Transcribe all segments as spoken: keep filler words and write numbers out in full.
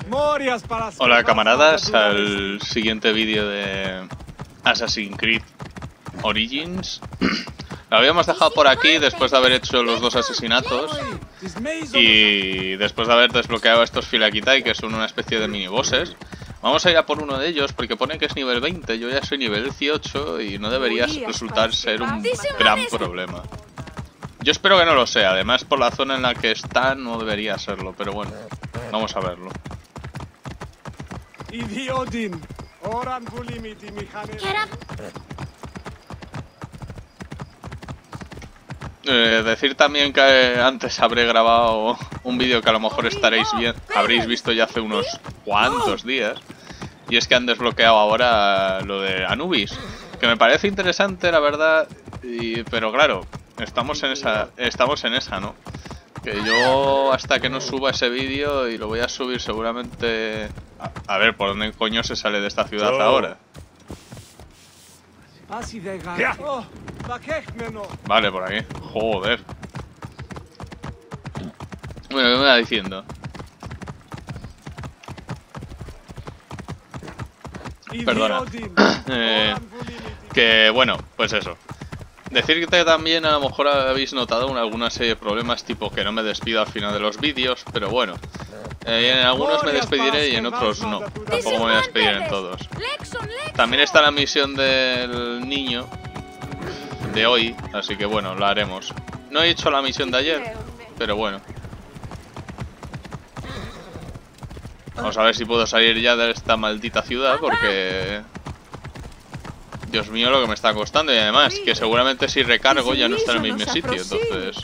Hola camaradas, al siguiente vídeo de Assassin's Creed Origins. Lo habíamos dejado por aquí después de haber hecho los dos asesinatos y después de haber desbloqueado estos Philakitai, que son una especie de minibosses. Vamos a ir a por uno de ellos porque pone que es nivel veinte, yo ya soy nivel dieciocho y no debería resultar ser un gran problema. Yo espero que no lo sea, además por la zona en la que está no debería serlo, pero bueno, vamos a verlo. Eh, decir también que antes habré grabado un vídeo que a lo mejor estaréis bien, habréis visto ya hace unos cuantos días. Y es que han desbloqueado ahora lo de Anubis, que me parece interesante la verdad, y, pero claro, estamos en esa, estamos en esa, ¿no? Que yo hasta que no suba ese vídeo, y lo voy a subir seguramente... A, a ver, ¿por dónde coño se sale de esta ciudad ahora? Vale, por aquí. Joder. Bueno, ¿qué me va diciendo? Perdona. eh, que bueno, pues eso. Decirte también, a lo mejor habéis notado alguna serie de problemas, tipo que no me despido al final de los vídeos, pero bueno. Eh, en algunos me despediré y en otros no. Tampoco me voy a despedir en todos. También está la misión del niño de hoy, así que bueno, la haremos. No he hecho la misión de ayer, pero bueno. Vamos a ver si puedo salir ya de esta maldita ciudad, porque... Dios mío, lo que me está costando. Y además, que seguramente si recargo ya no está en el mismo sitio, entonces...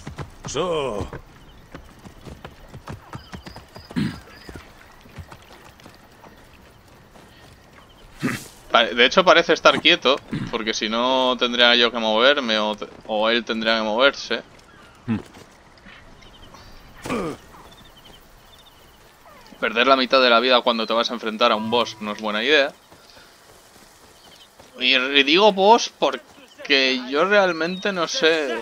De hecho parece estar quieto, porque si no tendría yo que moverme o, o él tendría que moverse. Perder la mitad de la vida cuando te vas a enfrentar a un boss no es buena idea. Y digo boss porque yo realmente no sé...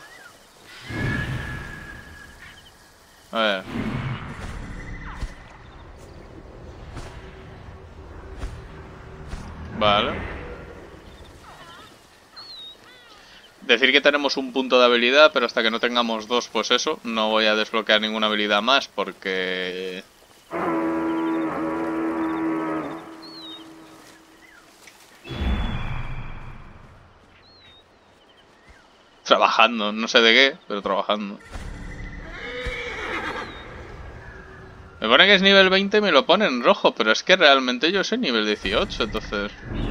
A ver... Vale. Decir que tenemos un punto de habilidad, pero hasta que no tengamos dos, pues eso. No voy a desbloquear ninguna habilidad más porque... Trabajando, no sé de qué, pero trabajando. Me pone que es nivel veinte y me lo pone en rojo, pero es que realmente yo soy nivel dieciocho, entonces...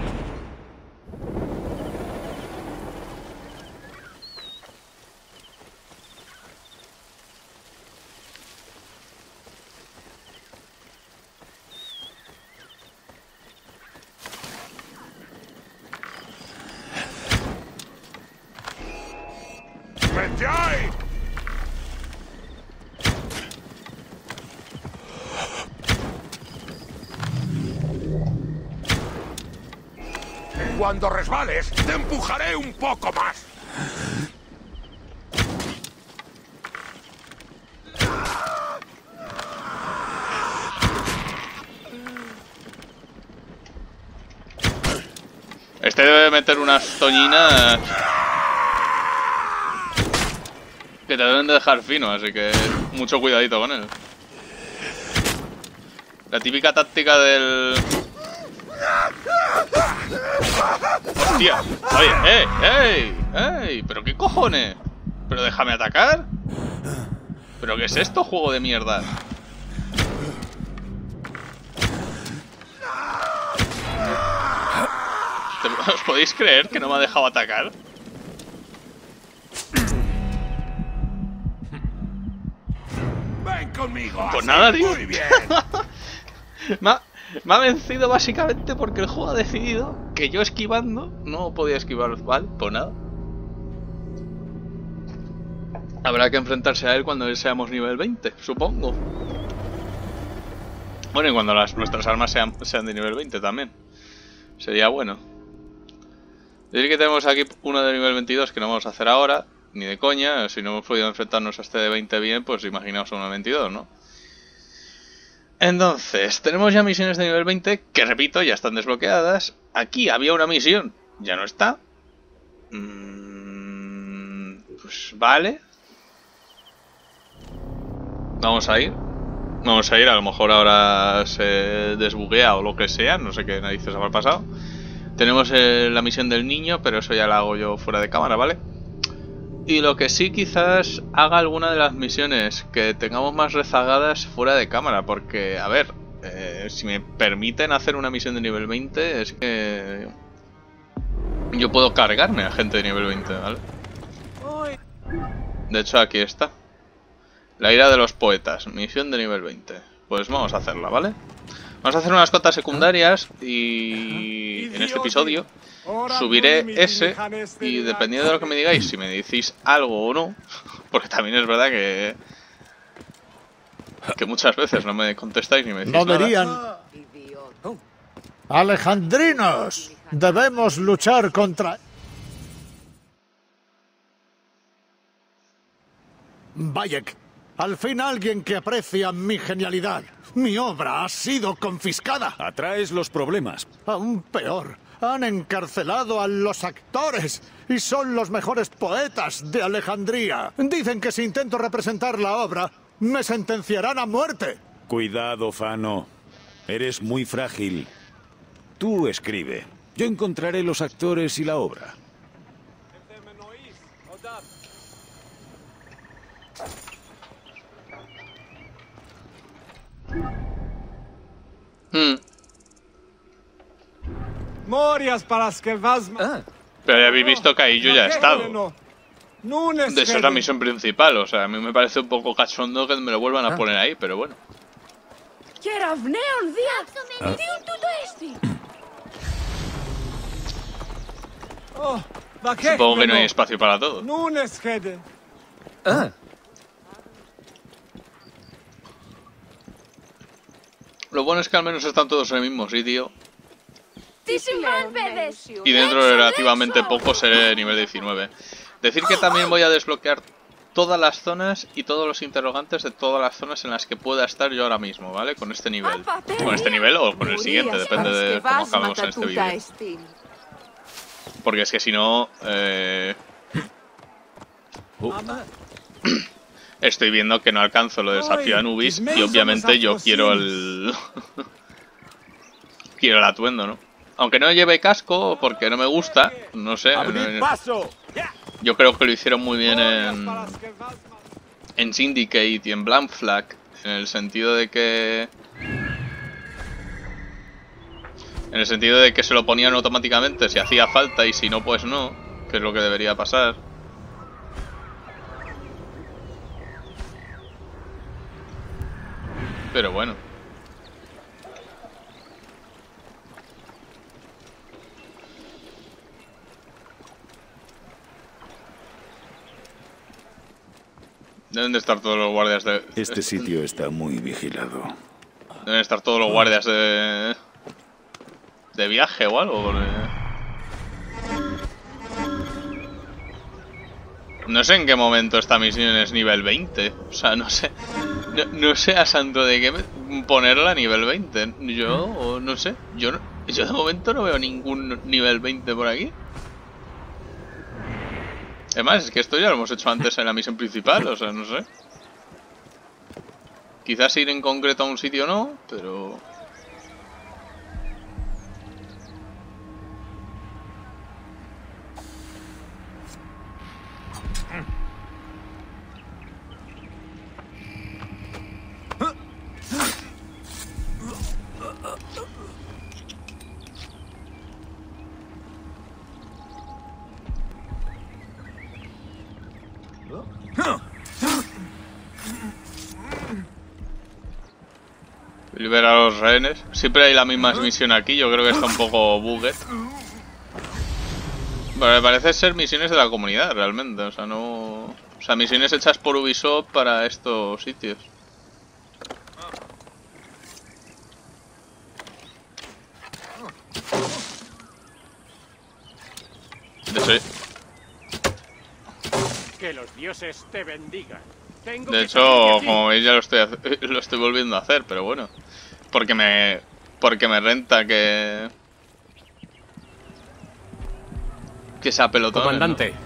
Cuando resbales, te empujaré un poco más. Este debe meter unas toñinas que te deben de dejar fino, así que mucho cuidadito con él. La típica táctica del... ¡Hostia! ¡Oye! ¡Ey! ¡Ey! ¡Ey! ¿Pero qué cojones? ¿Pero déjame atacar? ¿Pero qué es esto, juego de mierda? ¿Os podéis creer que no me ha dejado atacar? Ven conmigo. Pues nada, tío. Muy bien. me, ha, me ha vencido básicamente porque el juego ha decidido que yo esquivando no podía esquivar. Vale, pues nada. Habrá que enfrentarse a él cuando seamos nivel veinte, supongo. Bueno, y cuando las, nuestras armas sean, sean de nivel veinte también. Sería bueno. Decir que tenemos aquí uno de nivel veintidós que no vamos a hacer ahora, ni de coña. Si no hemos podido enfrentarnos a este de veinte bien, pues imaginaos uno de veintidós, ¿no? Entonces, tenemos ya misiones de nivel veinte, que repito, ya están desbloqueadas. Aquí había una misión, ya no está. Mm, pues vale. Vamos a ir. Vamos a ir, a lo mejor ahora se desbuguea o lo que sea, no sé qué narices habrá pasado. Tenemos eh, la misión del niño, pero eso ya la hago yo fuera de cámara, ¿vale? Y lo que sí, quizás haga alguna de las misiones que tengamos más rezagadas fuera de cámara, porque, a ver, eh, si me permiten hacer una misión de nivel veinte, es que yo puedo cargarme a gente de nivel veinte, ¿vale? De hecho, aquí está. La ira de los poetas, misión de nivel veinte. Pues vamos a hacerla, ¿vale? Vamos a hacer unas cotas secundarias y en este episodio subiré ese y dependiendo de lo que me digáis, si me decís algo o no, porque también es verdad que que muchas veces no me contestáis ni me decís no nada. verían. Alejandrinos, debemos luchar contra... Bayek, al fin alguien que aprecia mi genialidad. Mi obra ha sido confiscada. Atraes los problemas. Aún peor, han encarcelado a los actores y son los mejores poetas de Alejandría. Dicen que si intento representar la obra, me sentenciarán a muerte. Cuidado, Fano. Eres muy frágil. Tú escribe. Yo encontraré los actores y la obra. Hmm. Ah. Pero ya habéis visto que ahí yo ya he estado. De eso es la misión principal, o sea, a mí me parece un poco cachondo que me lo vuelvan a Ah. poner ahí, pero bueno. Supongo que no hay espacio para todo. Ah. Lo bueno es que al menos están todos en el mismo sitio. Y Y dentro de relativamente poco seré nivel diecinueve. Decir que también voy a desbloquear todas las zonas y todos los interrogantes de todas las zonas en las que pueda estar yo ahora mismo, ¿vale? Con este nivel. Con este nivel o con el siguiente, depende de cómo acabemos en este vídeo. Porque es que si no... Eh... Estoy viendo que no alcanzo lo de desafío a Anubis y obviamente yo quiero el... quiero el atuendo, ¿no? Aunque no lleve casco porque no me gusta, no sé. paso! Yo creo que lo hicieron muy bien en, en Syndicate y en Blank Flag, en el sentido de que... En el sentido de que se lo ponían automáticamente si hacía falta y si no, pues no, que es lo que debería pasar. Pero bueno. Deben de estar todos los guardias de... Este sitio está muy vigilado. Deben estar todos los guardias de... de viaje o algo. Porque... No sé en qué momento esta misión es nivel veinte. O sea, no sé. No, no sé a santo de qué ponerla a nivel veinte. Yo, o no sé. Yo, no, yo de momento no veo ningún nivel veinte por aquí. Además, es que esto ya lo hemos hecho antes en la misión principal. O sea, no sé. Quizás ir en concreto a un sitio no, pero... Liberar a los rehenes. Siempre hay la misma misión aquí. Yo creo que está un poco bugged. Pero me parece ser misiones de la comunidad realmente. O sea, no... O sea, misiones hechas por Ubisoft para estos sitios. De hecho... Que los dioses te bendigan. De hecho, como veis ya lo estoy, lo estoy volviendo a hacer, pero bueno. Porque me, porque me renta que... Que sea pelotón. Comandante.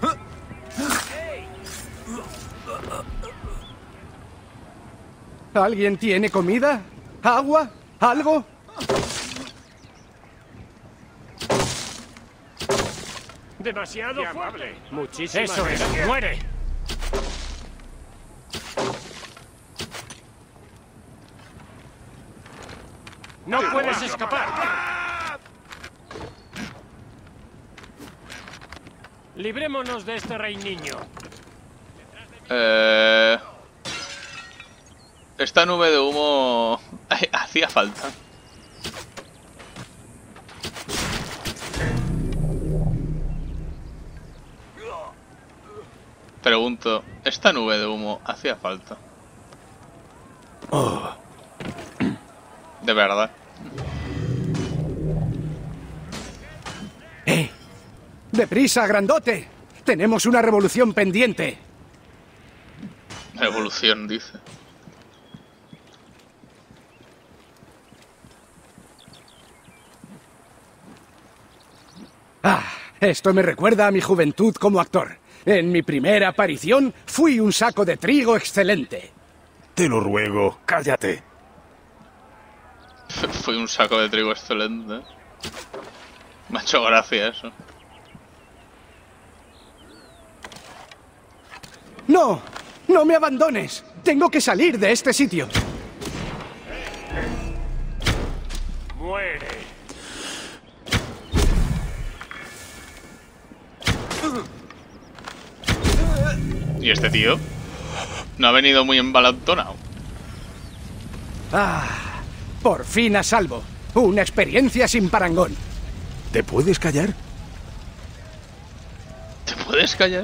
¿no? ¿Alguien tiene comida? ¿Agua? ¿Algo? Demasiado fuerte. Muchísimas Eso es, gracias. muere. No puedes escapar. Librémonos de este rey niño. Eh... Esta nube de humo hacía falta. Pregunto, ¿esta nube de humo hacía falta? Oh. De verdad. ¡Eh! ¡Deprisa, grandote! Tenemos una revolución pendiente. Revolución, dice. Ah, esto me recuerda a mi juventud como actor. En mi primera aparición fui un saco de trigo excelente. Te lo ruego, cállate. Fue un saco de trigo excelente. Me ha hecho gracia eso. ¡No! ¡No me abandones! Tengo que salir de este sitio. Muere. ¿Y este tío? No ha venido muy embalantonado. ¡Ah! Por fin a salvo. Una experiencia sin parangón. ¿Te puedes callar? ¿Te puedes callar?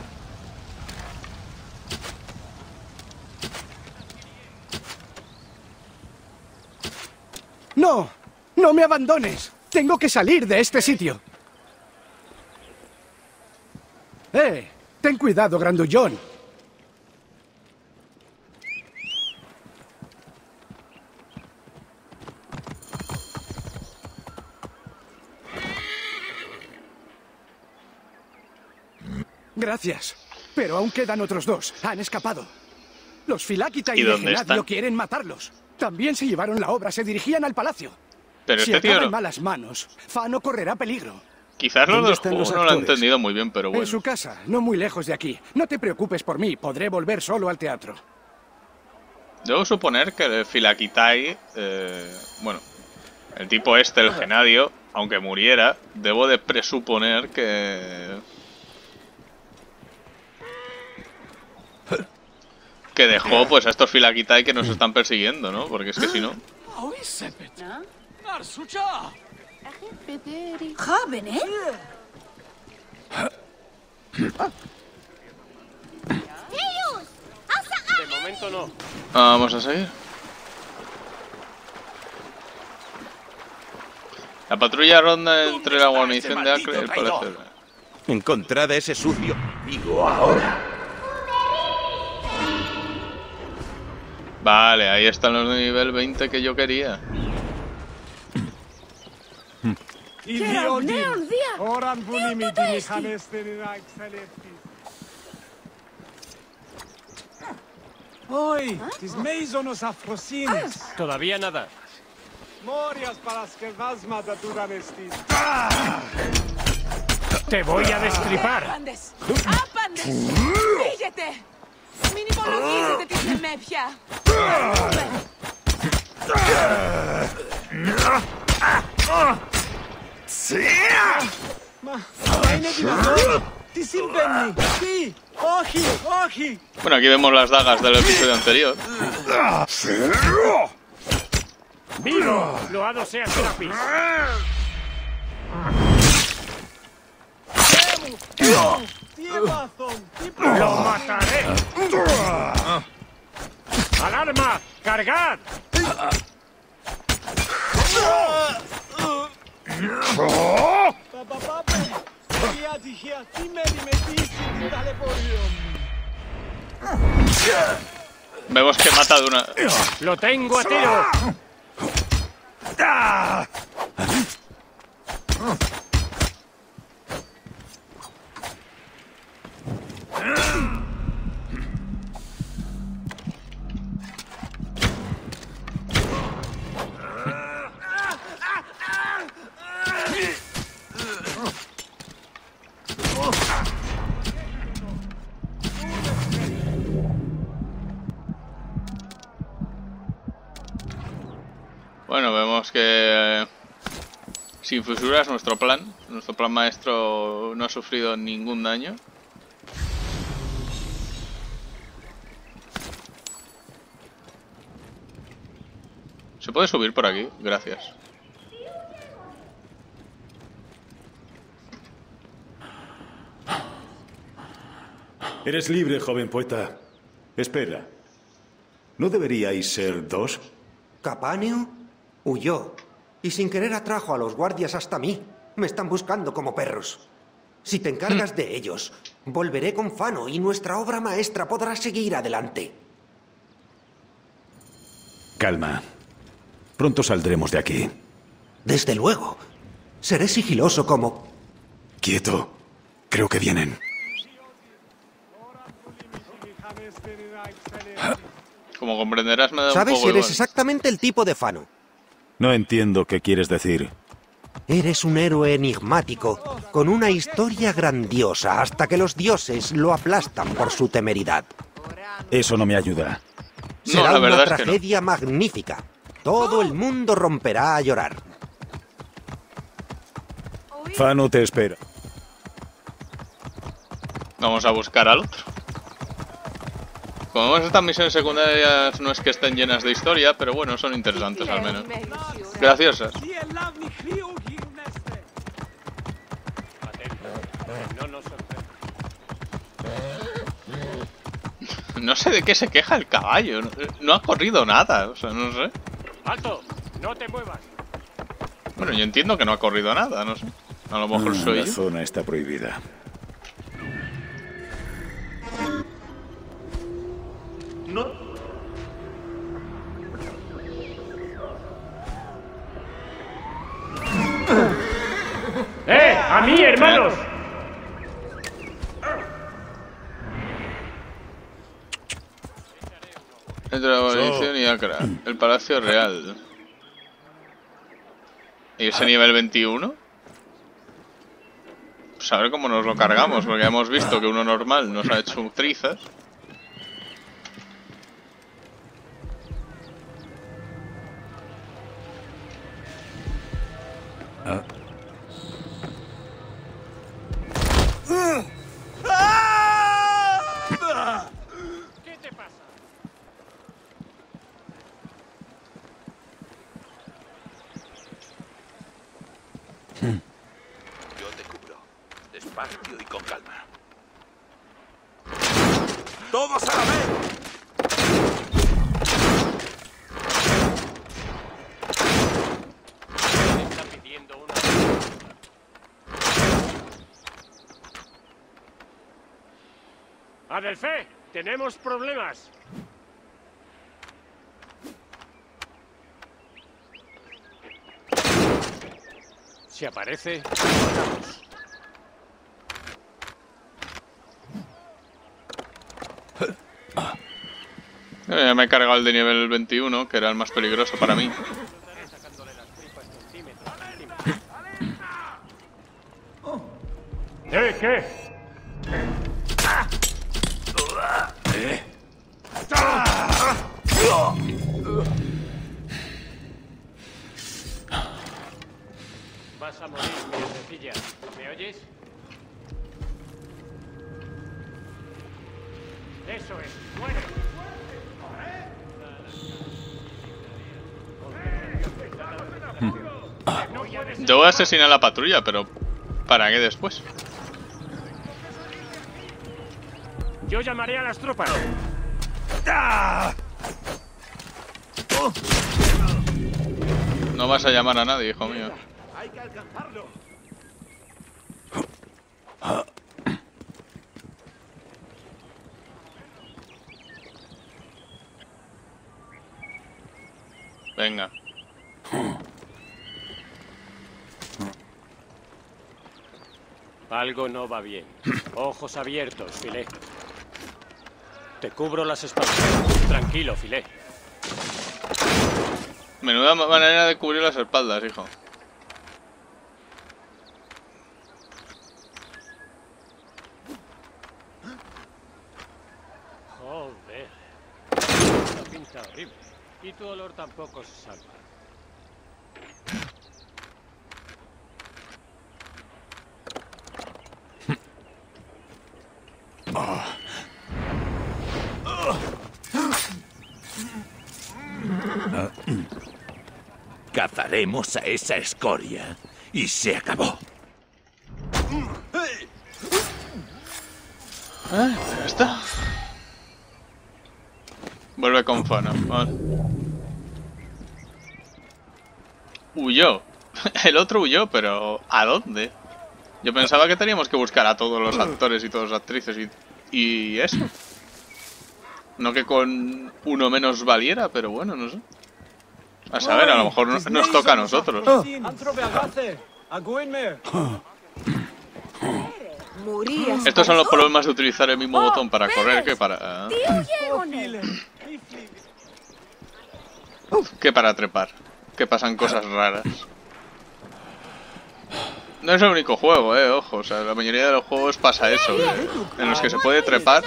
¡No! ¡No me abandones! Tengo que salir de este sitio. ¡Eh! Ten cuidado, grandullón. Gracias. Pero aún quedan otros dos. Han escapado. Los Filakita y, ¿Y dónde Legenadio están? quieren matarlos. También se llevaron la obra. Se dirigían al palacio. Pero Si este tío acaba no. en malas manos, Fano correrá peligro. Quizás lo ¿Dónde del están juego los no lo he actores? entendido muy bien, pero bueno. En su casa, no muy lejos de aquí. No te preocupes por mí. Podré volver solo al teatro. Debo suponer que el Filakitai, eh, bueno, el tipo este, el Genadio, aunque muriera, debo de presuponer que... Que dejó pues a estos Filakitai que nos están persiguiendo, ¿no? Porque es que si no... Jóvenes. De momento no. Vamos a seguir. La patrulla ronda entre la guarnición de Acre y el palacio. Encontrad a ese sucio. Digo ahora. Vale, ahí están los de nivel veinte que yo quería. Todavía nada. Te voy a destripar. Άπαντες. Άπαντες. Φύγετε. Μην υπολογίζετε τη θεμέπια. Bueno, aquí vemos las dagas del episodio anterior. ¡Vivo! Loado sea Serapis. ¡Lo mataré! ¡Alarma! ¡Cargad! Vemos que mata de una... ¡Lo tengo a tiro! Bueno, vemos que eh, sin fisuras nuestro plan, nuestro plan maestro no ha sufrido ningún daño. ¿Se puede subir por aquí? Gracias. Eres libre, joven poeta. Espera. ¿No deberíais ser dos? Capaneo huyó y sin querer atrajo a los guardias hasta mí. Me están buscando como perros. Si te encargas de ellos, volveré con Fano y nuestra obra maestra podrá seguir adelante. Calma. Pronto saldremos de aquí. Desde luego. Seré sigiloso como... Quieto. Creo que vienen. Como comprenderás, me da un ¿Sabes? poco Eres igual. exactamente el tipo de Fano. No entiendo qué quieres decir. Eres un héroe enigmático, con una historia grandiosa, hasta que los dioses lo aplastan por su temeridad. Eso no me ayuda. No, Será la una verdad es que no. tragedia magnífica. Todo el mundo romperá a llorar. Fano te espera. Vamos a buscar al otro. Como vemos, estas misiones secundarias no es que estén llenas de historia, pero bueno, son interesantes al menos. Graciosas. No sé de qué se queja el caballo. No, no ha corrido nada, o sea, no sé. ¡Alto! ¡No te muevas! Bueno, yo entiendo que no ha corrido nada, no sé. A lo mejor Ah, soy la yo. zona está prohibida. ¡Eh! ¡A mí, hermanos! Entre la abolición y Acra. El Palacio Real. ¿Y ese nivel veintiuno? Pues a ver cómo nos lo cargamos, porque ya hemos visto que uno normal nos ha hecho trizas. Ah. ¿Qué te pasa? Yo te cubro. Despacio y con calma. ¡Todos a la vez! Me está pidiendo una... ¡Adelfe! ¡Tenemos problemas! Si aparece... matamos. Eh, Ya me he cargado el de nivel veintiuno, que era el más peligroso para mí. ¿Eh? ¿Qué? Vas a morir, mierdecilla. ¿Me oyes? Eso es. ¡Muere! Yo voy a asesinar a la patrulla, pero ¿para qué después? Yo llamaré a las tropas. No vas a llamar a nadie, hijo mío. Hay que alcanzarlo. Venga. Algo no va bien. Ojos abiertos, Filé. Te cubro las espaldas. Tranquilo, Filé. Menuda manera de cubrir las espaldas, hijo. Joder. Esta pinta horrible. Y tu olor tampoco se salva. Cazaremos a esa escoria. Y se acabó. Ah, ya está. Vuelve con Fano. Vale. Huyó. El otro huyó, pero ¿a dónde? Yo pensaba que teníamos que buscar a todos los actores y todas las actrices y, y eso. No que con uno menos valiera, pero bueno, no sé. A saber, a lo mejor no, nos toca a nosotros. Estos son los problemas de utilizar el mismo botón para correr que para... que para trepar. Que pasan cosas raras. No es el único juego, eh, ojo. O sea, la mayoría de los juegos pasa eso. Que, en los que se puede trepar.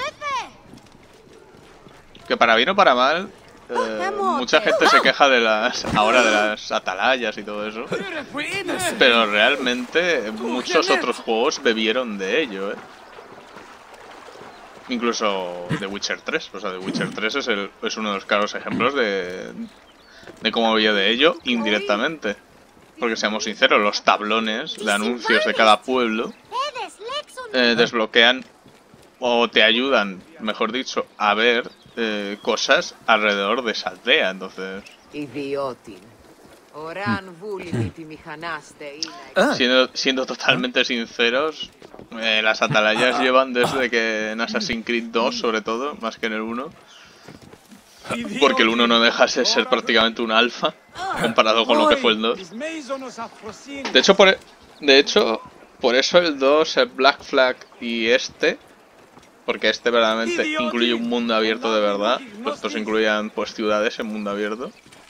Que para bien o para mal... Eh, mucha gente se queja de las ahora de las atalayas y todo eso, pero realmente muchos otros juegos bebieron de ello, ¿eh? Incluso The Witcher tres. O sea, The Witcher tres es, el, es uno de los claros ejemplos de, de cómo bebía de ello indirectamente. Porque seamos sinceros, los tablones de anuncios de cada pueblo eh, desbloquean o te ayudan, mejor dicho, a ver Eh, cosas alrededor de esa aldea, entonces... Siendo, siendo totalmente sinceros, eh, las atalayas llevan desde que en Assassin's Creed dos, sobre todo, más que en el uno, porque el uno no deja de ser prácticamente un alfa, comparado con lo que fue el dos. De hecho, por, de hecho, por eso el dos, el Black Flag y este... Porque este verdaderamente incluye un mundo abierto de verdad. Los otros incluían pues ciudades en mundo abierto.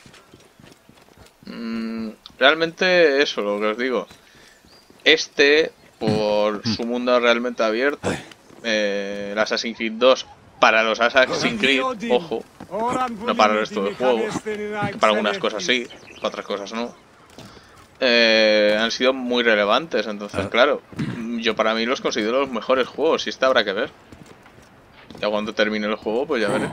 Mm, realmente eso, lo que os digo. Este, por su mundo realmente abierto, eh, el Assassin's Creed dos, para los Assassin's Creed, ojo, no para el resto del juego, que para algunas cosas sí, para otras cosas no, eh, han sido muy relevantes. Entonces, claro, yo para mí los considero los mejores juegos, y este habrá que ver. Ya cuando termine el juego, pues ya veré.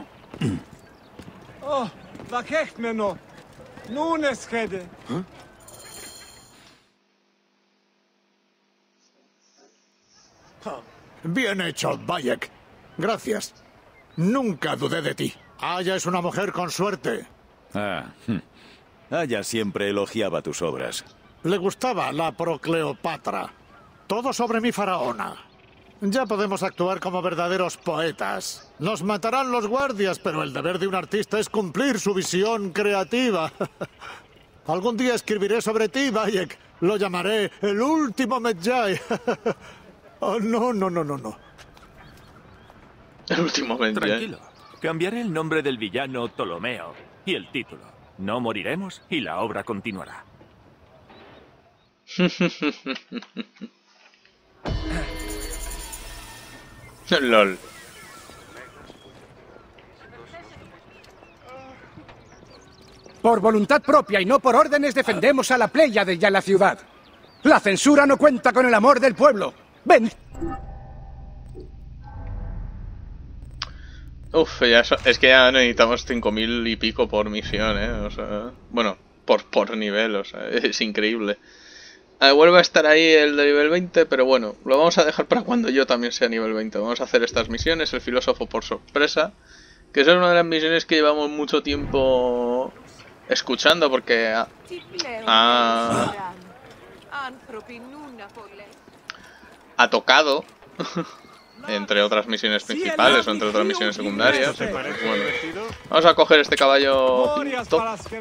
Bien hecho, Bayek. Gracias. Nunca dudé de ti. Aya es una mujer con suerte. Ah, Aya siempre elogiaba tus obras. Le gustaba la Procleopatra. Todo sobre mi faraona. Ya podemos actuar como verdaderos poetas. Nos matarán los guardias, pero el deber de un artista es cumplir su visión creativa. Algún día escribiré sobre ti, Bayek. Lo llamaré el último Medjay. Oh, no, no, no, no, no. El último Medjay. Tranquilo. Cambiaré el nombre del villano Ptolomeo y el título. No moriremos y la obra continuará. LOL. Por voluntad propia y no por órdenes defendemos a la Pléyade y a la ciudad. La censura no cuenta con el amor del pueblo. ¡Ven! Uf, ya so es que ya necesitamos cinco mil y pico por misión, eh. O sea, bueno, por, por nivel, o sea, es increíble. Ah, vuelve a estar ahí el de nivel veinte, pero bueno, lo vamos a dejar para cuando yo también sea nivel veinte. Vamos a hacer estas misiones, el filósofo por sorpresa, que es una de las misiones que llevamos mucho tiempo escuchando, porque ha, ha, ha tocado entre otras misiones principales o entre otras misiones secundarias. Bueno, vamos a coger este caballo pinto,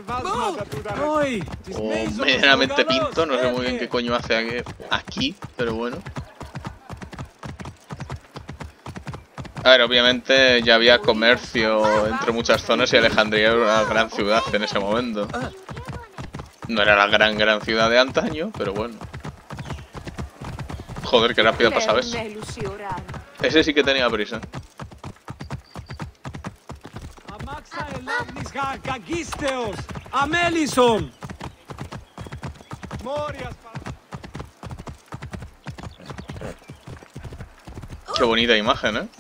o medianamente pinto, no sé muy bien qué coño hace aquí, aquí, pero bueno. A ver, obviamente ya había comercio entre muchas zonas y Alejandría era una gran ciudad en ese momento. No era la gran, gran ciudad de antaño, pero bueno. Joder, qué rápido pasaba eso. Ese sí que tenía prisa. Qué bonita imagen, ¿eh?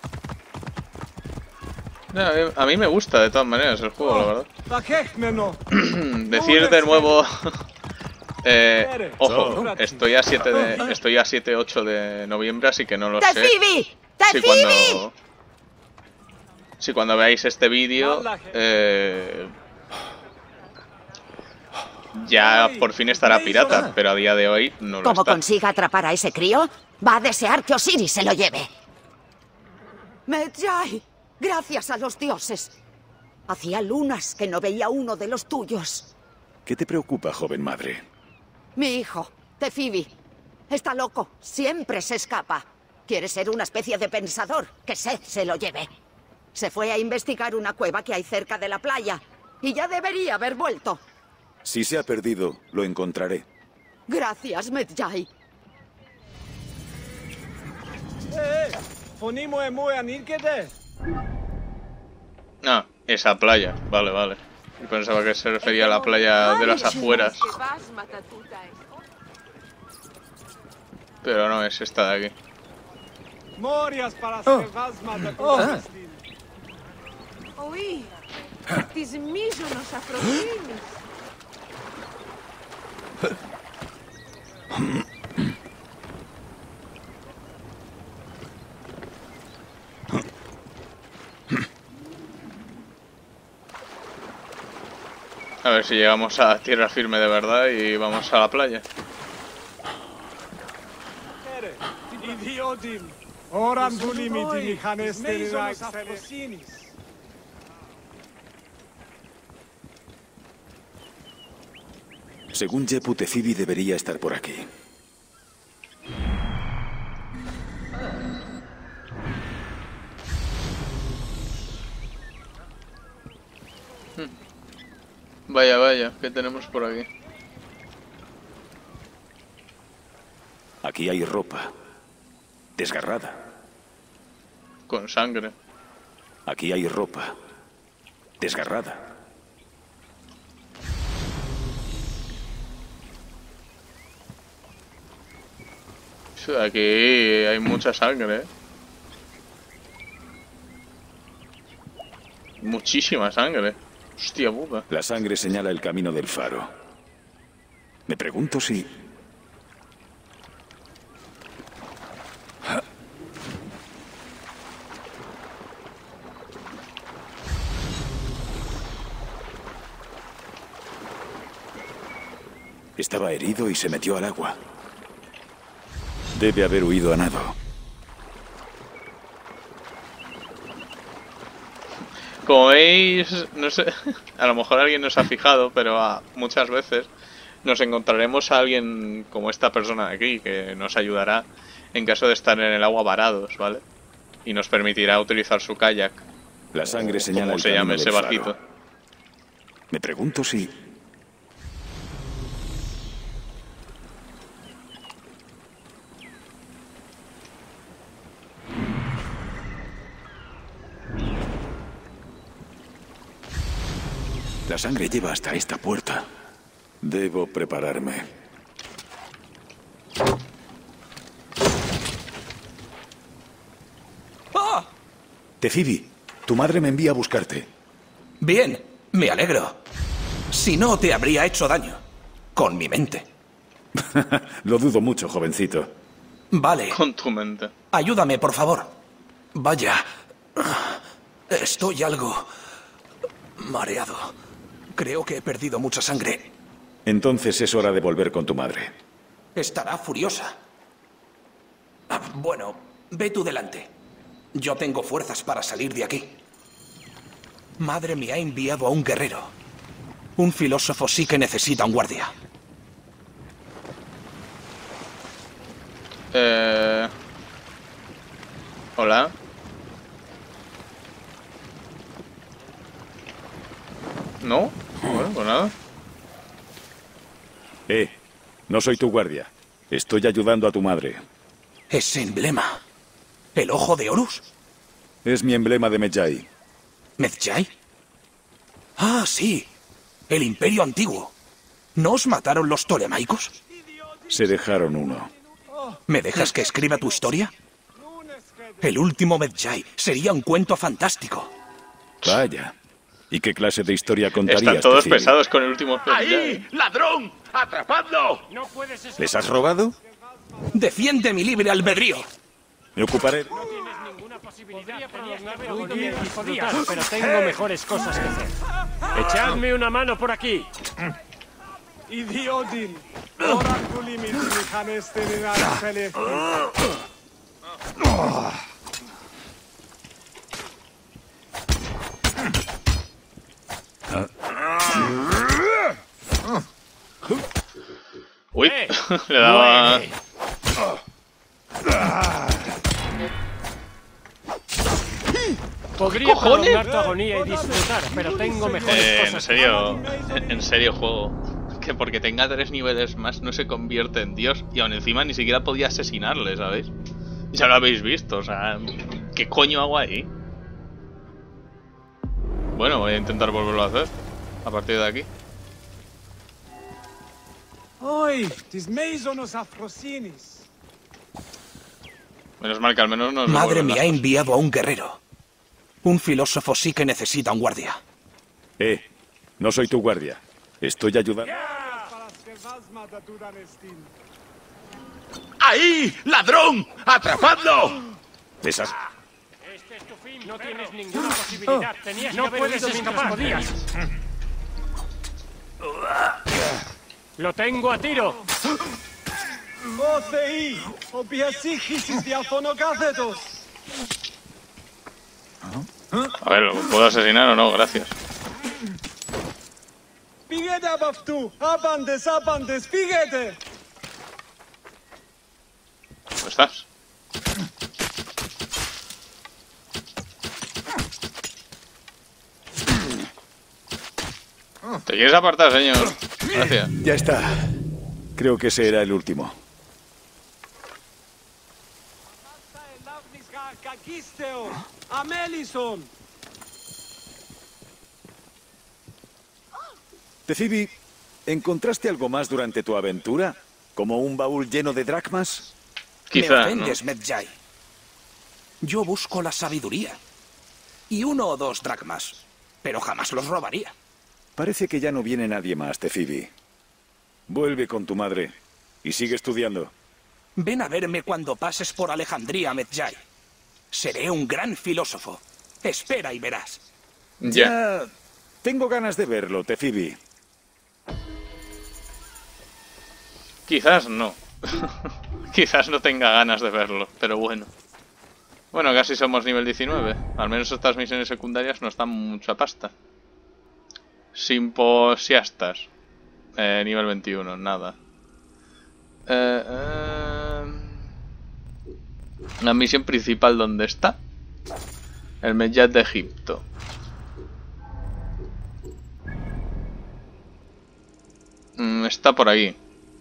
A mí, a mí me gusta de todas maneras el juego, la verdad. Decir de nuevo... eh, ojo, estoy a siete de, estoy a siete ocho de noviembre, así que no lo sé. Si cuando, si cuando veáis este vídeo eh, ya por fin estará pirata, pero a día de hoy no lo Como está. consiga atrapar a ese crío, va a desear que Osiris se lo lleve. Medjay, gracias a los dioses. Hacía lunas que no veía uno de los tuyos. ¿Qué te preocupa, joven madre? Mi hijo, Tefibi, está loco. Siempre se escapa. Quiere ser una especie de pensador. Que Seth se lo lleve. Se fue a investigar una cueva que hay cerca de la playa. Y ya debería haber vuelto. Si se ha perdido, lo encontraré. Gracias, Medjay. Ah, esa playa, vale, vale. Yo pensaba que se refería a la playa de las afueras. Pero no, es esta de aquí. Oh. Oh. Oi, τις μίζωνος Αφροδίνης. A ver si llegamos a tierra firme de verdad y vamos a la playa. Según Yepu, Tefibi debería estar por aquí. Vaya, vaya, ¿qué tenemos por aquí? Aquí hay ropa. Desgarrada. Con sangre. Aquí hay ropa. Desgarrada. Aquí hay mucha sangre, ¿eh? Muchísima sangre. Hostia puta. La sangre señala el camino del faro. Me pregunto si... Estaba herido y se metió al agua. Debe haber huido a nado. Como veis, no sé, a lo mejor alguien nos ha fijado, pero a, muchas veces nos encontraremos a alguien como esta persona de aquí, que nos ayudará en caso de estar en el agua varados, ¿vale? Y nos permitirá utilizar su kayak. La sangre señala ¿Cómo el se llama camino ese del barquito? faro. Me pregunto si... La sangre lleva hasta esta puerta. Debo prepararme. ¡Oh! Tefibi, tu madre me envía a buscarte. Bien, me alegro. Si no, te habría hecho daño. Con mi mente. Lo dudo mucho, jovencito. Vale. Con tu mente. Ayúdame, por favor. Vaya. Estoy algo... mareado. Creo que he perdido mucha sangre. Entonces es hora de volver con tu madre. Estará furiosa. Ah, bueno, Ve tú delante. Yo tengo fuerzas para salir de aquí. Madre me ha enviado a un guerrero. Un filósofo sí que necesita un guardia. Eh... Hola. ¿No? Bueno, pues nada. Eh, no soy tu guardia. Estoy ayudando a tu madre. Ese emblema. ¿El ojo de Horus? Es mi emblema de Medjay. ¿Medjay? Ah, sí. El Imperio Antiguo. ¿No os mataron los tolemaicos? Se dejaron uno. ¿Me dejas que escriba tu historia? El último Medjay sería un cuento fantástico. Vaya. ¿Y qué clase de historia contarías? Están todos Cecilia? pesados con el último ¡Ahí! ¡Ladrón! ¡Atrapadlo! No puedes escapar. ¿Les has robado? Defiende mi libre albedrío. Me ocuparé... No tienes ninguna posibilidad. Tenías que haber oído mi disfrutar, pero tengo mejores cosas que hacer. Echadme una mano por aquí. Idiodin. Oraculi mit Mechanesten Archele. Uy, le daba... Podría cojones? prolongar tu agonía y disfrutar, pero tengo mejores Eh, en cosas. serio, en serio juego. Que porque tenga tres niveles más no se convierte en Dios. Y aún encima ni siquiera podía asesinarle, ¿sabéis? Ya lo habéis visto, o sea... ¿Qué coño hago ahí? Bueno, voy a intentar volverlo a hacer. A partir de aquí. Oi, tis meisonos afrosinis. Menos mal que al menos nos Madre devuelven me las ha cosas. enviado a un guerrero. Un filósofo sí que necesita un guardia. Eh, no soy tu guardia. Estoy ayudando... ¡Ahí! ¡Ladrón! ¡Atrapadlo! ¿Les has... Este es tu fin. No tienes ninguna posibilidad. Tenías no que haber puedes oído escapar. Podías. Lo tengo a tiro. O Thei, obiasichis diafonogathetos. A ver, ¿lo puedo asesinar o no? Gracias. Pigete abaftu, abandes, abandes, pigete. ¿Dónde estás? ¿Te quieres apartar, señor? Gracias. Ya está. Creo que ese era el último. Amelison. Tecibi, ¿encontraste algo más durante tu aventura? ¿Como un baúl lleno de dracmas? Quizá, Me ¿no? ofendes, Medjay. Yo busco la sabiduría. Y uno o dos dracmas. Pero jamás los robaría. Parece que ya no viene nadie más, Tecibi. Vuelve con tu madre y sigue estudiando. Ven a verme cuando pases por Alejandría, Medjay. Seré un gran filósofo. Espera y verás. Ya. Ya tengo ganas de verlo, Tecibi. Quizás no. Quizás no tenga ganas de verlo, pero bueno. Bueno, casi somos nivel diecinueve. Al menos estas misiones secundarias nos dan mucha pasta. Simposiastas. Eh, nivel veintiuno, nada. Eh, eh... La misión principal, ¿dónde está? El Medjay de Egipto. Mm, está por aquí.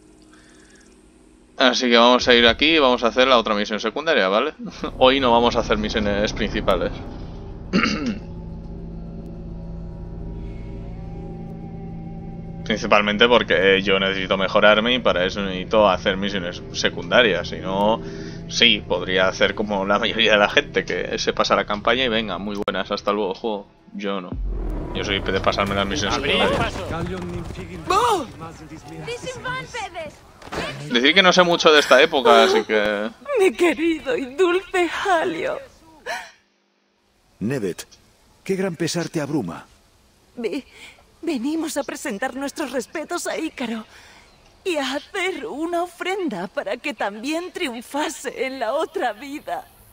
Así que vamos a ir aquí y vamos a hacer la otra misión secundaria, ¿vale? Hoy no vamos a hacer misiones principales. Principalmente porque yo necesito mejorarme y para eso necesito hacer misiones secundarias. Si no, sí, podría hacer como la mayoría de la gente, que se pasa la campaña y venga, muy buenas, hasta luego, juego. Yo no. Yo soy de pasarme las misiones secundarias. Decir que no sé mucho de esta época, así que... Mi querido y dulce Halio. Nevet, qué gran pesar te abruma. Ve, venimos a presentar nuestros respetos a Ícaro y a hacer una ofrenda para que también triunfase en la otra vida.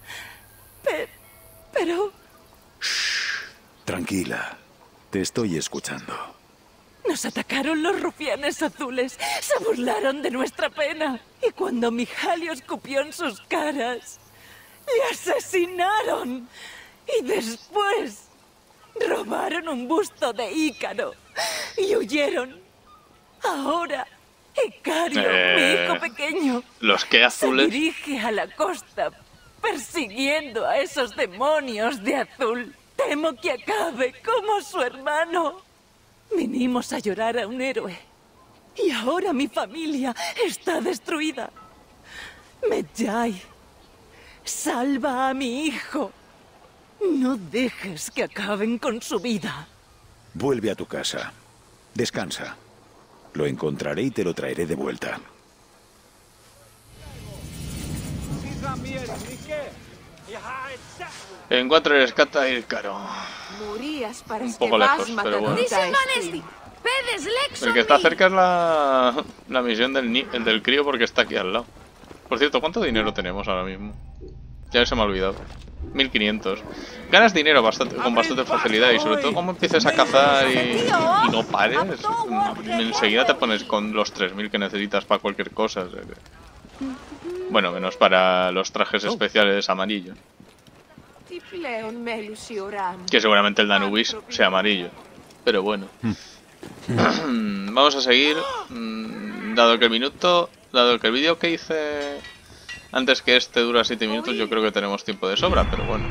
Pe- pero... Tranquila. Te estoy escuchando. Nos atacaron los rufianes azules. Se burlaron de nuestra pena. Y cuando Mijalio escupió en sus caras, le asesinaron. Y después robaron un busto de Ícaro y huyeron. Ahora, Icario, Eh, mi hijo pequeño, Los que azules... se dirige a la costa persiguiendo a esos demonios de azul. Temo que acabe como su hermano. Vinimos a llorar a un héroe. Y ahora mi familia está destruida. Medjay, salva a mi hijo. No dejes que acaben con su vida. Vuelve a tu casa. Descansa. Lo encontraré y te lo traeré de vuelta. Encuentro y rescata a Ícaro. Un poco lejos, pero bueno. El que está cerca es la, la misión del, ni el del crío porque está aquí al lado. Por cierto, ¿cuánto dinero tenemos ahora mismo? Ya se me ha olvidado. mil quinientos. Ganas dinero bastante, con bastante facilidad y sobre todo como empieces a cazar y, y no pares, enseguida te pones con los tres mil que necesitas para cualquier cosa. O sea que... Bueno, menos para los trajes especiales amarillos. Que seguramente el Danubis sea amarillo. Pero bueno. Vamos a seguir. Dado que el minuto... Dado que el vídeo que hice antes que este dura siete minutos, yo creo que tenemos tiempo de sobra, pero bueno.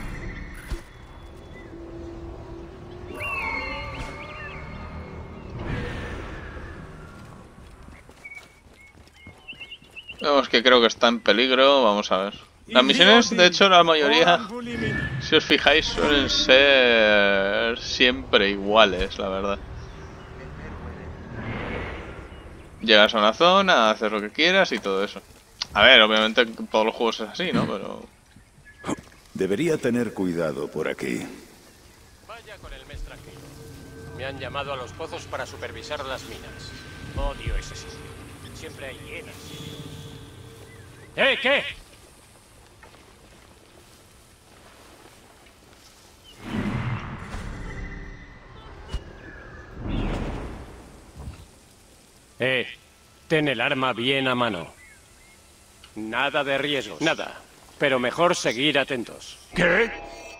Vemos que creo que está en peligro, vamos a ver. Las misiones, de hecho, la mayoría, si os fijáis, suelen ser siempre iguales, la verdad. Llegas a una zona, haces lo que quieras y todo eso. A ver, obviamente en todos los juegos es así, ¿no? Pero... Debería tener cuidado por aquí. Vaya con el mes tranquilo. Me han llamado a los pozos para supervisar las minas. Odio ese sitio. Siempre hay hienas. ¿Eh, qué? Eh, ten el arma bien a mano. Nada de riesgos. Nada. Pero mejor seguir atentos. ¿Qué?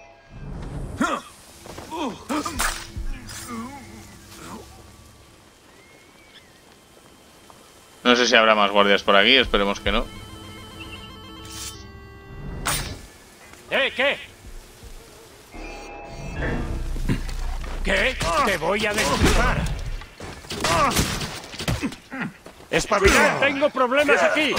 No sé si habrá más guardias por aquí, esperemos que no. ¿Eh, qué? ¿Qué? Te voy a destripar. ¡Espabilad! ¡Tengo problemas aquí!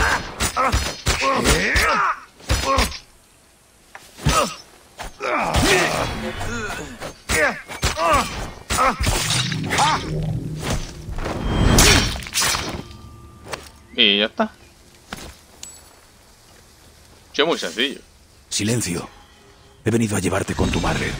Y ya está. Sí, muy sencillo. Silencio. He venido a llevarte con tu madre.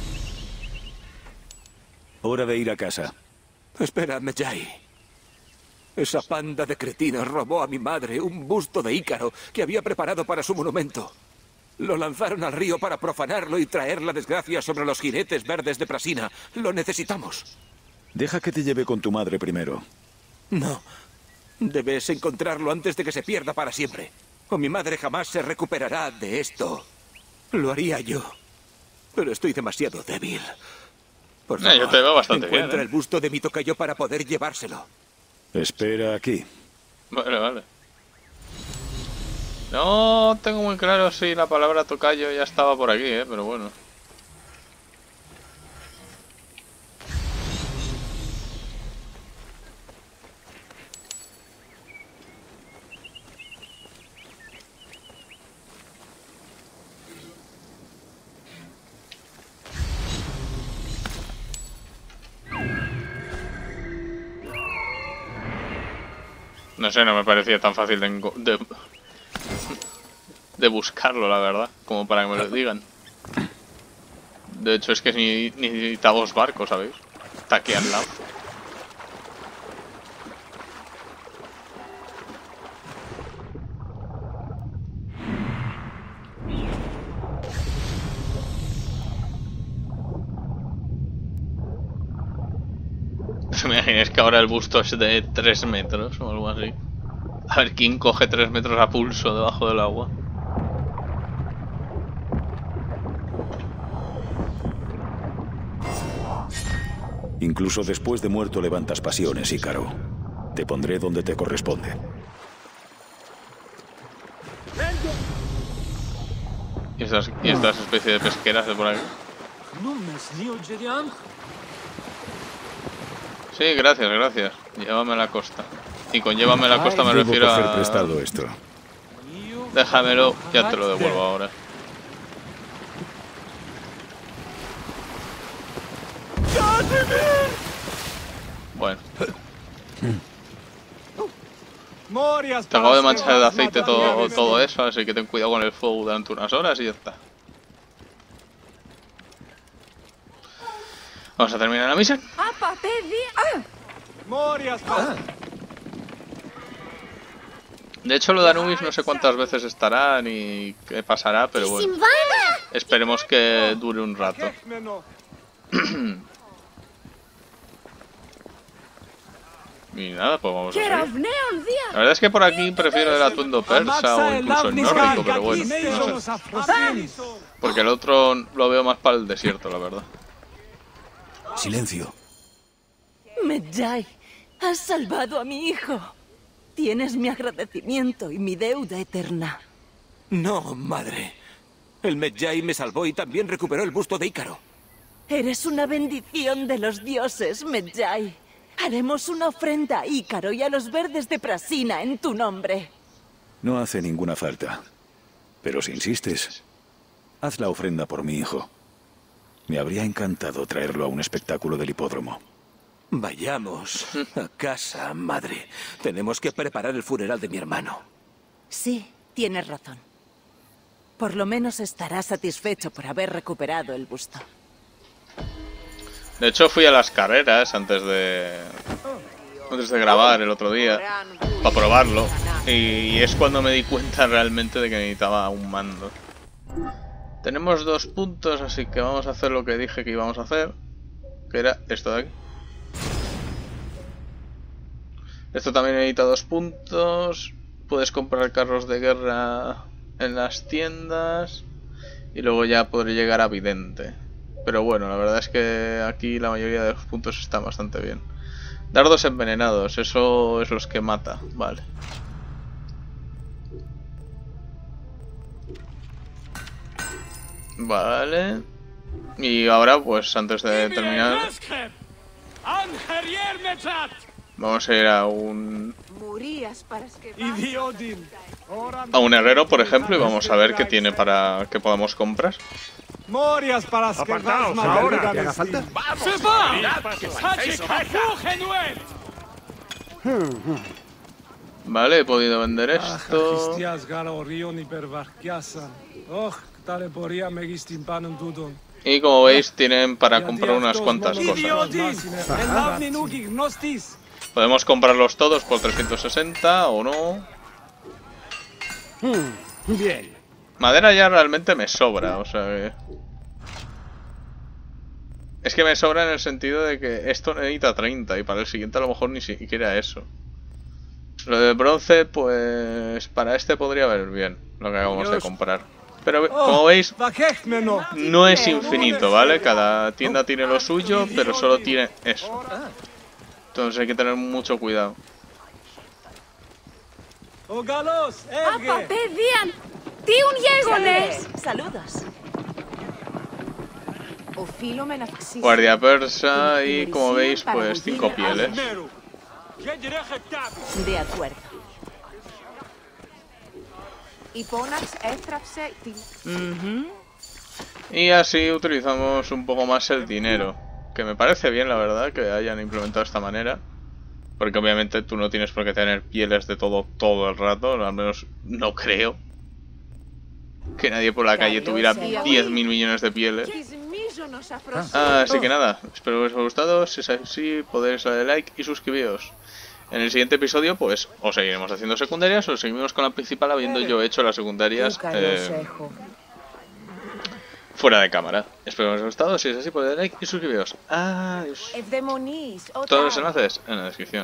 Hora de ir a casa. Espera, Medjay. Esa panda de cretinos robó a mi madre un busto de Ícaro que había preparado para su monumento. Lo lanzaron al río para profanarlo y traer la desgracia sobre los jinetes verdes de Prasina. Lo necesitamos. Deja que te lleve con tu madre primero. No. Debes encontrarlo antes de que se pierda para siempre. O mi madre jamás se recuperará de esto. Lo haría yo. Pero estoy demasiado débil. Por favor, eh, yo te veo bastante encuentra bien, ¿eh? el busto de mi tocayo para poder llevárselo. Espera aquí. Vale, vale. No tengo muy claro si la palabra tocayo ya estaba por aquí, ¿eh? Pero bueno. No sé, no me parecía tan fácil de, de, de buscarlo, la verdad, como para que me lo digan. De hecho, es que ni, ni necesitamos barcos, ¿sabéis? Está aquí al lado. imaginéis que ahora el busto es de tres metros o algo así. A ver quién coge tres metros a pulso debajo del agua. Incluso después de muerto levantas pasiones, Ícaro. Te pondré donde te corresponde. ¿Y estas, y estas especies de pesqueras de por aquí? Sí, gracias, gracias. Llévame a la costa. Y con llévame a la costa me Debo refiero coger a... prestado esto. Déjamelo, ya te lo devuelvo ahora. Bueno. Te acabo de manchar de aceite todo, todo eso, así que ten cuidado con el fuego durante unas horas y ya está. Vamos a terminar la misión. De hecho, lo de Anubis no sé cuántas veces estará ni qué pasará, pero bueno. Esperemos que dure un rato. Y nada, pues vamos a seguir. La verdad es que por aquí prefiero el atuendo persa o incluso el nórdico, pero bueno, no sé. Porque el otro lo veo más para el desierto, la verdad. Silencio. Medjay, has salvado a mi hijo. Tienes mi agradecimiento y mi deuda eterna. No, madre. El Medjay me salvó y también recuperó el busto de Ícaro. Eres una bendición de los dioses, Medjay. Haremos una ofrenda a Ícaro y a los verdes de Prasina en tu nombre. No hace ninguna falta. Pero si insistes, haz la ofrenda por mi hijo. Me habría encantado traerlo a un espectáculo del hipódromo. Vayamos a casa, madre. Tenemos que preparar el funeral de mi hermano. Sí, tienes razón. Por lo menos estarás satisfecho por haber recuperado el busto. De hecho, fui a las carreras antes de antes de grabar el otro día para probarlo y es cuando me di cuenta realmente de que necesitaba un mando. Tenemos dos puntos, así que vamos a hacer lo que dije que íbamos a hacer, que era esto de aquí. Esto también necesita dos puntos. Puedes comprar carros de guerra en las tiendas y luego ya podré llegar a Vidente. Pero bueno, la verdad es que aquí la mayoría de los puntos están bastante bien. Dardos envenenados, eso es los que mata, vale. Vale. Y ahora, pues antes de terminar, vamos a ir a un... a un herrero, por ejemplo, y vamos a ver qué tiene para que podamos comprar. Apartaos ahora, ¿te haga falta? Vale, he podido vender esto. Y como veis, tienen para comprar unas cuantas cosas. Podemos comprarlos todos por trescientos sesenta o no. Bien. Madera ya realmente me sobra, o sea que... Es que me sobra en el sentido de que esto necesita treinta y para el siguiente a lo mejor ni siquiera eso. Lo de bronce, pues... para este podría haber bien lo que acabamos de comprar. Pero como veis, no es infinito, ¿vale? Cada tienda tiene lo suyo, pero solo tiene eso. Entonces hay que tener mucho cuidado. Saludos. Guardia persa y como veis, pues cinco pieles. De acuerdo. Uh-huh. Y así utilizamos un poco más el dinero. Que me parece bien, la verdad, que hayan implementado esta manera. Porque obviamente tú no tienes por qué tener pieles de todo todo el rato. Al menos no creo que nadie por la calle tuviera diez mil millones de pieles. Ah, así que nada, espero que os haya gustado. Si es así, podéis darle like y suscribiros. En el siguiente episodio, pues, o seguiremos haciendo secundarias o seguimos con la principal, habiendo yo hecho las secundarias eh, fuera de cámara. Espero que os haya gustado. Si es así, podéis like y suscribiros. Adiós. Todos los enlaces en la descripción.